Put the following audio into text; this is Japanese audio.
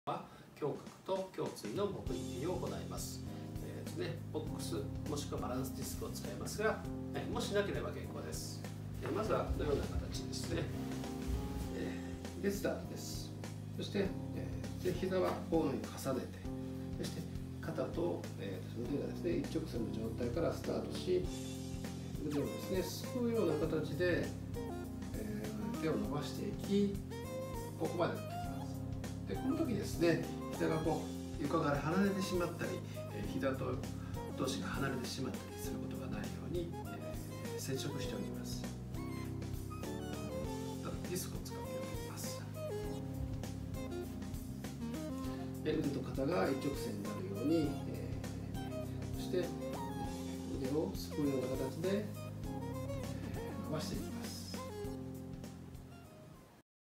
は胸郭と胸椎のモビリティを行います。ボックスもしくはバランスディスクを使いますが、もしなければ結構です。まずはこのような形ですね。レスターです。そして、膝はこのように重ねて、そして肩と、腕がですね一直線の状態からスタートし、腕をですねすくうような形で、手を伸ばしていき、ここまで持ってきます。でこの時ですね、膝がこう床から離れてしまったり、膝と同士が離れてしまったりすることがないように、接触しております。ディスクを使っております。腕と肩が一直線になるように、そして腕をすくうような形で伸ばしていきます。